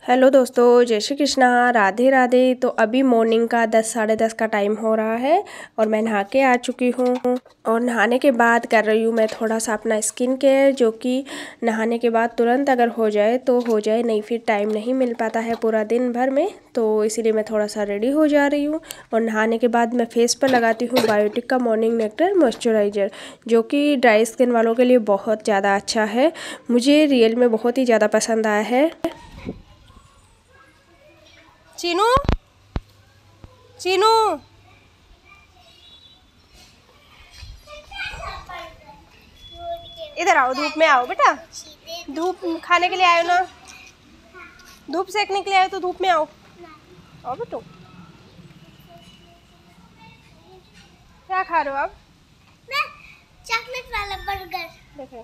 Hello दोस्तों, जय श्री कृष्णा, राधे राधे। तो अभी मॉर्निंग का 10 साढ़े 10 का टाइम हो रहा है और मैं नहा के आ चुकी हूँ। और नहाने के बाद कर रही हूँ मैं थोड़ा सा अपना स्किन केयर, जो कि नहाने के बाद तुरंत अगर हो जाए तो हो जाए, नहीं फिर टाइम नहीं मिल पाता है पूरा दिन भर में। तो इसीलिए मैं थोड़ा सा रेडी हो जा रही हूँ। और नहाने के बाद मैं फेस पर लगाती हूँ बायोटिक का मॉर्निंग नेक्टर मॉइस्चराइज़र, जो कि ड्राई स्किन वालों के लिए बहुत ज़्यादा अच्छा है। मुझे रियल में बहुत ही ज़्यादा पसंद आया है। चीनू, चीनू, इधर आओ, धूप में आओ बेटा। धूप खाने के लिए आयो ना, धूप सेकने के लिए आयो तो धूप में आओ। आओ बेटो। क्या खा रहे हो आप? चॉकलेट वाला बर्गर। देखो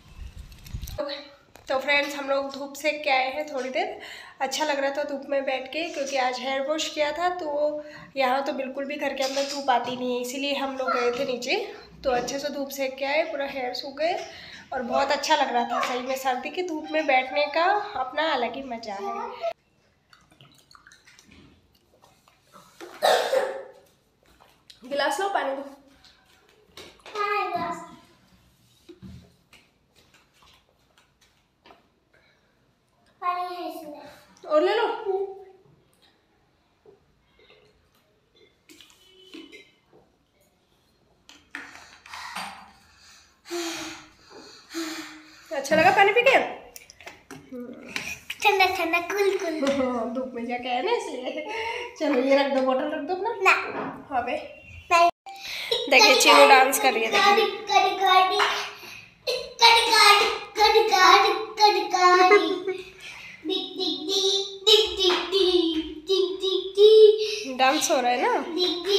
तो फ्रेंड्स, हम लोग धूप सेक के आए हैं थोड़ी देर। अच्छा लग रहा था धूप में बैठ के, क्योंकि आज हेयर वॉश किया था तो यहाँ तो बिल्कुल भी घर के अंदर धूप आती नहीं है, इसीलिए हम लोग गए थे नीचे। तो अच्छे से धूप सेक के आए, पूरा हेयर सूख गए और बहुत अच्छा लग रहा था। सही में सर्दी की धूप में बैठने का अपना अलग ही मजा है। गिलास लो, पानी दो। और ले लो। अच्छा लगा पानी पी के? ठंडा ठंडा कुल कुल। धूप में जाके आए ना, इसलिए। चलो ये रख दो, बोतल रख दो अपना। ना हाँ बे, देखिए चीनू डांस कर रही है। डांस हो रहा है ना।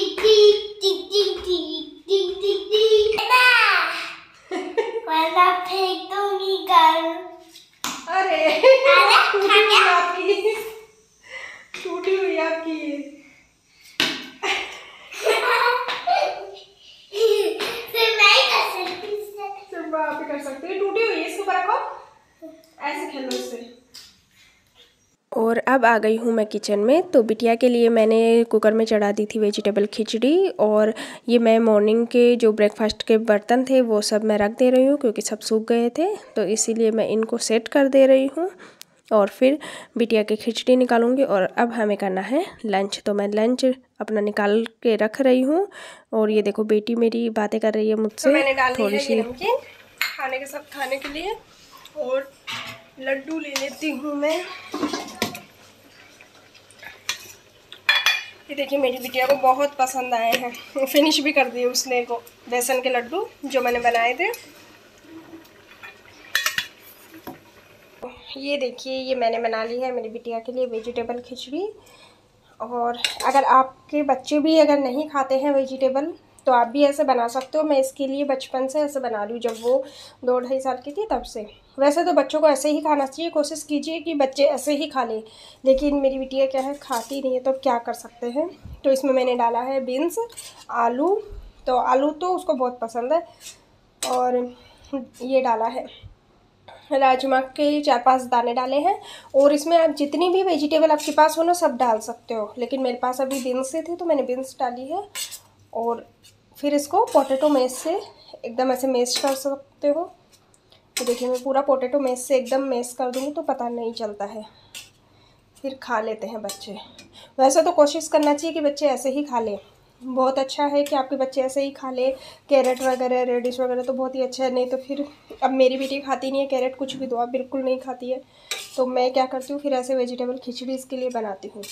फेंक दूंगी कल। अरे टूटी हुई आपकी। सिर्फ आप ही कर सकते हैं, टूटी हुई है, इसको रखो, ऐसे खेलो इससे। और अब आ गई हूँ मैं किचन में। तो बिटिया के लिए मैंने कुकर में चढ़ा दी थी वेजिटेबल खिचड़ी। और ये मैं मॉर्निंग के जो ब्रेकफास्ट के बर्तन थे वो सब मैं रख दे रही हूँ, क्योंकि सब सूख गए थे। तो इसीलिए मैं इनको सेट कर दे रही हूँ और फिर बिटिया की खिचड़ी निकालूंगी। और अब हमें करना है लंच, तो मैं लंच अपना निकाल के रख रही हूँ। और ये देखो बेटी मेरी बातें कर रही है मुझसे। मैंने डाल दी थोड़ी है सी ये नमकीन खाने के साथ खाने के लिए। और लड्डू ले लेती हूँ मैं। ये देखिए मेरी बिटिया को बहुत पसंद आए हैं। फिनिश भी कर दिए उसने को बेसन के लड्डू जो मैंने बनाए थे। ये देखिए, ये मैंने बना ली है मेरी बिटिया के लिए वेजिटेबल खिचड़ी। और अगर आपके बच्चे भी अगर नहीं खाते हैं वेजिटेबल, तो आप भी ऐसे बना सकते हो। मैं इसके लिए बचपन से ऐसे बना रही हूँ, जब वो 2 ढाई साल की थी तब से। वैसे तो बच्चों को ऐसे ही खाना चाहिए, कोशिश कीजिए कि बच्चे ऐसे ही खा लें, लेकिन मेरी बिटिया क्या है, खाती नहीं है, तो क्या कर सकते हैं। तो इसमें मैंने डाला है बीन्स, आलू। तो आलू तो उसको बहुत पसंद है। और ये डाला है राजमा के 4-5 दाने डाले हैं। और इसमें आप जितनी भी वेजिटेबल आपके पास हो ना, सब डाल सकते हो, लेकिन मेरे पास अभी बीन्स से थे तो मैंने बीन्स डाली है। और फिर इसको पोटैटो मैश से एकदम ऐसे मैश कर सकते हो। तो देखिए मैं पूरा पोटैटो मैश से एकदम मैश कर दूँगी तो पता नहीं चलता है, फिर खा लेते हैं बच्चे। वैसे तो कोशिश करना चाहिए कि बच्चे ऐसे ही खा लें। बहुत अच्छा है कि आपके बच्चे ऐसे ही खा ले। कैरेट वगैरह, रेडिश वगैरह तो बहुत ही अच्छा है। नहीं तो फिर अब मेरी बेटी खाती नहीं है कैरेट, कुछ भी दो आप, बिल्कुल नहीं खाती है। तो मैं क्या करती हूँ, फिर ऐसे वेजिटेबल खिचड़ी इसके लिए बनाती हूँ।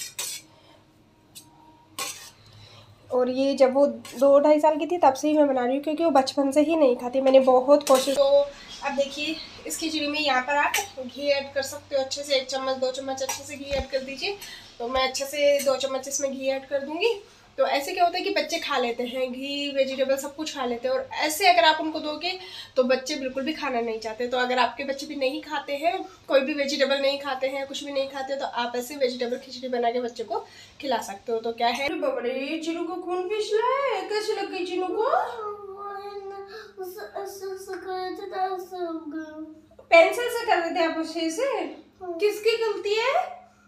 और ये जब वो 2 ढाई साल की थी तब से ही मैं बना रही हूँ, क्योंकि वो बचपन से ही नहीं खाती। मैंने बहुत कोशिश। तो अब देखिए इस खिचड़ी में यहाँ पर आप घी ऐड कर सकते हो अच्छे से। 1 चम्मच 2 चम्मच अच्छे से घी ऐड कर दीजिए। तो मैं अच्छे से 2 चम्मच इसमें घी ऐड कर दूँगी। तो ऐसे क्या होता है कि बच्चे खा लेते हैं, घी वेजिटेबल सब कुछ खा लेते हैं। और ऐसे अगर आप उनको दोगे तो बच्चे बिल्कुल भी खाना नहीं चाहते। तो अगर आपके बच्चे भी नहीं खाते हैं, कोई भी वेजिटेबल नहीं खाते हैं, कुछ भी नहीं खाते, तो आप ऐसे वेजिटेबल खिचड़ी बना के बच्चे को खिला सकते हो। तो क्या है, बबड़े चिनू को खून पिछला है, कैसे लग गई चिनू को? पेंसिल से कर रहे थे आप उसे से? किसकी गलती है?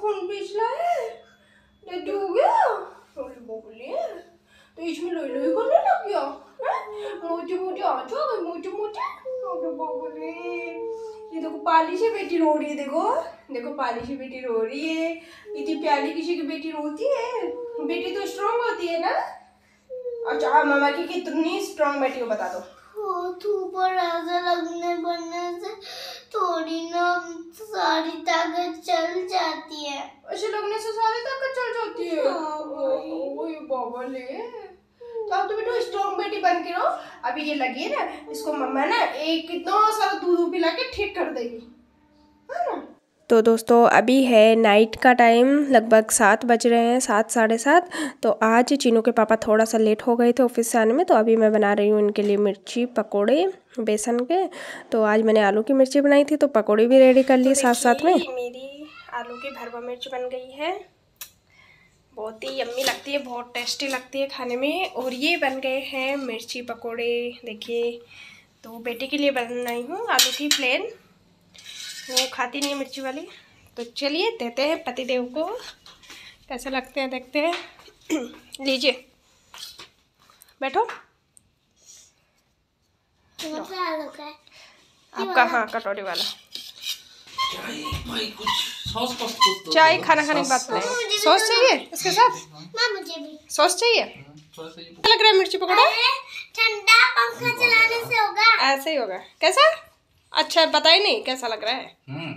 खून पिछला है डैडी हो गया बोले तो इसमें लोई लोई करने लग गया मोटे मोटे आँच आ गए मोटे मोटे बोले। ये देखो पाली से बेटी रो रही है, देखो पाली से बेटी रो रही है। इतनी प्यारी किसी की बेटी रोती है? बेटी तो स्ट्रांग होती है ना। अच्छा मामा की कितनी स्ट्रांग बेटी हो बता दो। ऊपर ऐसा लगने बनने से थोड़ी ना सारी ताकत चल जाती है। ऐसे लगने से सारी ताकत चल जाती है? ओए बाबा ले, तो बेटा स्ट्रांग बेटी बन के रहो। अभी ये लगी है ना, इसको मम्मा ना एक कितना सारा दूध पिला के ठीक कर देगी, है ना। तो दोस्तों अभी है नाइट का टाइम, लगभग 7 बज रहे हैं, 7 साढ़े 7। तो आज चीनू के पापा थोड़ा सा लेट हो गए थे ऑफिस से आने में, तो अभी मैं बना रही हूँ इनके लिए मिर्ची पकोड़े बेसन के। तो आज मैंने आलू की मिर्ची बनाई थी, तो पकोड़े भी रेडी कर लिए साथ साथ में। मेरी आलू की भरवा मिर्च बन गई है, बहुत ही यम्मी लगती है, बहुत टेस्टी लगती है खाने में। और ये बन गए हैं मिर्ची पकोड़े, देखिए। तो बेटे के लिए बनाई हूँ आलू की प्लेन, वो खाती नहीं है मिर्ची वाली। तो चलिए देते हैं पतिदेव को, कैसे लगते हैं देखते हैं। लीजिए बैठो। आपका हाँ कटोरी वाला चाय खाना खाने के बाद पिलाएंगे। सॉस चाहिए इसके साथ? मुझे भी सॉस चाहिए। क्या लग रहा है मिर्ची पकोड़ा? ठंडा पंखा चलाने से होगा। ऐसे ही होगा। कैसा? अच्छा पता ही नहीं कैसा लग रहा है।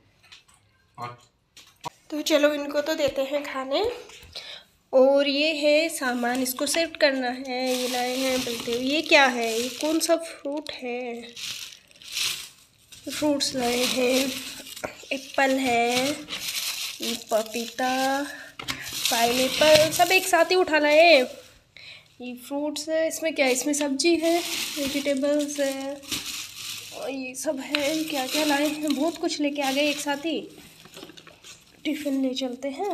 तो चलो इनको तो देते हैं खाने। और ये है सामान, इसको सेट करना है। ये लाए हैं बोलते हुए, ये क्या है? ये कौन सा फ्रूट है? फ्रूट्स लाए हैं, एप्पल है, पपीता, पाइनएप्पल, सब एक साथ ही उठा लाए। ये फ्रूट्स है, इसमें क्या है? इसमें सब्जी है, वेजिटेबल्स है, और ये सब है। क्या क्या लाए हैं, बहुत कुछ लेके आ गए एक साथ ही। टिफ़िन ले चलते हैं।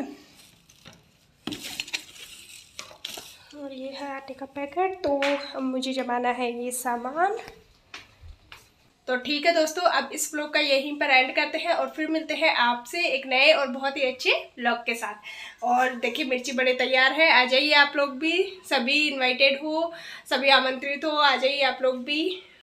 और ये है आटे का पैकेट। तो अब मुझे जमाना है ये सामान। तो ठीक है दोस्तों, अब इस व्लॉग का यहीं पर एंड करते हैं और फिर मिलते हैं आपसे एक नए और बहुत ही अच्छे व्लॉग के साथ। और देखिए मिर्ची बड़े तैयार है, आ जाइए आप लोग भी, सभी इनवाइटेड हो, सभी आमंत्रित हो, आ जाइए आप लोग भी।